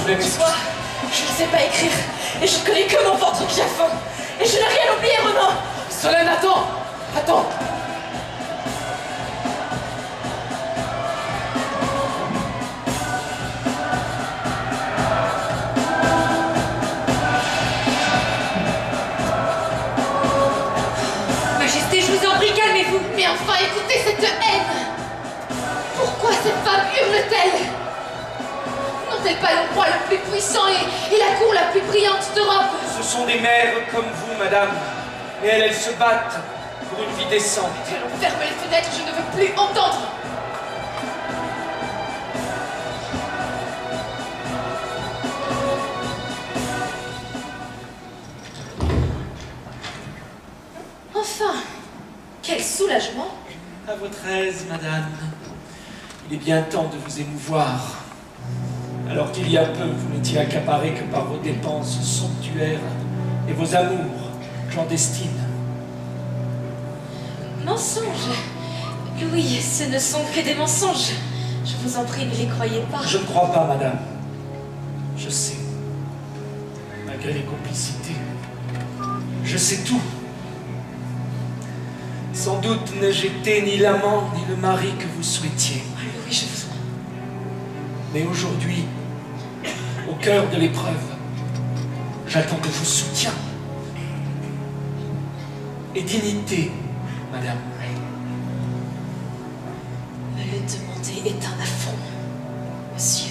voulais m'excuser. Toi, je ne sais pas écrire, et je ne connais que mon ventre qui a faim. Et je n'ai rien oublié, Renan. Solène, attends! Attends! Majesté, je vous en prie, calmez-vous. Mais enfin, écoutez cette haine. Pourquoi cette femme hurle-t-elle? N'ont-elles pas le roi le plus puissant et la cour la plus brillante d'Europe? Ce sont des mères comme vous, madame. Et elles se battent pour une vie décente. Allons, fermez les fenêtres, je ne veux plus entendre. Enfin, quel soulagement. À votre aise, madame. Il est bien temps de vous émouvoir. Alors qu'il y a peu, vous n'étiez accaparé que par vos dépenses somptuaires et vos amours clandestines. Mensonges. Louis, ce ne sont que des mensonges. Je vous en prie, ne les croyez pas. Je ne crois pas, madame. Je sais. Malgré les complicités. Je sais tout. Sans doute n'ai-je été ni l'amant ni le mari que vous souhaitiez. Ah, Louis, je vous en... Mais aujourd'hui, au cœur de l'épreuve, j'attends de vos soutiens et dignité, madame. Me le demander est un affront, monsieur.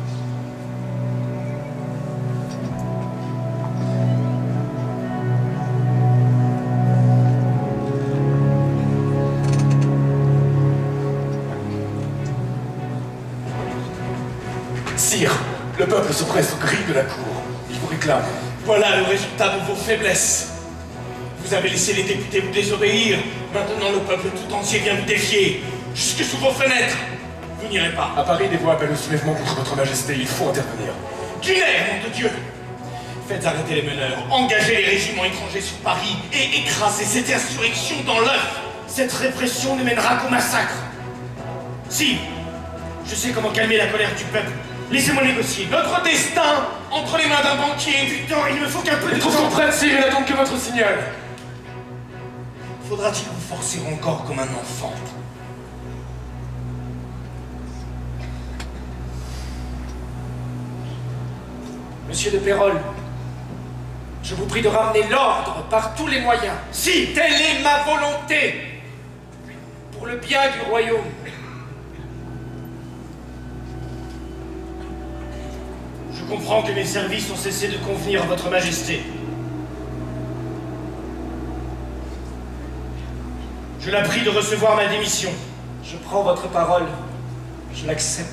Sire, le peuple se presse aux grilles de la cour. Il vous réclame. Voilà le résultat de vos faiblesses. Vous avez laissé les députés vous désobéir. Maintenant, le peuple tout entier vient vous défier. Jusque sous vos fenêtres. Vous n'irez pas. À Paris, des voix appellent au soulèvement contre votre majesté. Il faut intervenir. D'une ère, nom de Dieu! Faites arrêter les meneurs, engagez les régiments étrangers sur Paris et écrasez cette insurrection dans l'œuf. Cette répression ne mènera qu'au massacre. Si, je sais comment calmer la colère du peuple. Laissez-moi négocier. Notre destin entre les mains d'un banquier. Putain, il me faut qu'un peu de Les troupes sont prêtes, sire, et n'attendent que votre signal. Faudra-t-il vous forcer encore comme un enfant? Monsieur de Pérol, je vous prie de ramener l'ordre par tous les moyens. Si, telle est ma volonté. Pour le bien du royaume. Je comprends que mes services ont cessé de convenir à votre majesté. Je la prie de recevoir ma démission. Je prends votre parole. Je l'accepte.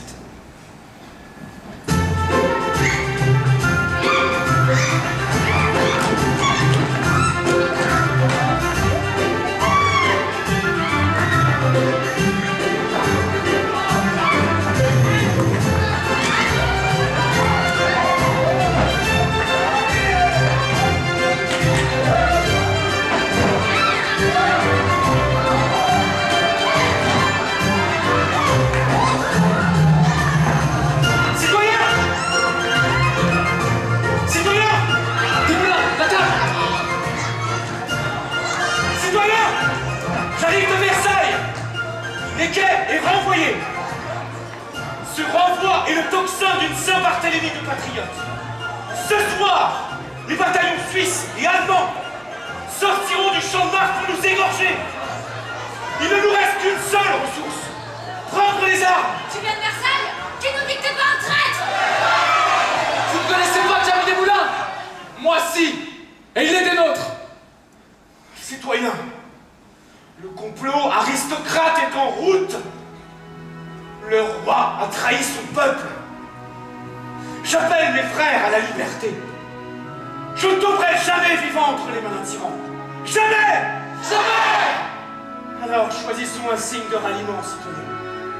Est renvoyé. Ce renvoi est le tocsin d'une Saint-Barthélemy de patriotes. Ce soir, les bataillons suisses et allemands sortiront du champ de Mars pour nous égorger. Il ne nous reste qu'une seule ressource. Prendre les armes. Tu viens de Versailles? Tu nous dis que t'es pas un traître? Vous ne connaissez pas Jacques Desmoulins? Moi si. Et il est des nôtres. Citoyens, le complot aristocrate est en route. Le roi a trahi son peuple. J'appelle mes frères à la liberté. Je ne tomberai jamais vivant entre les mains d'un tyran. Jamais! Jamais! Alors choisissons un signe de ralliement, citoyens.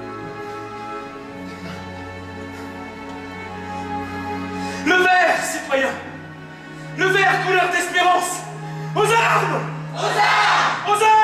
Le vert, citoyens! Le vert couleur d'espérance! Aux armes! Aux armes! Aux armes!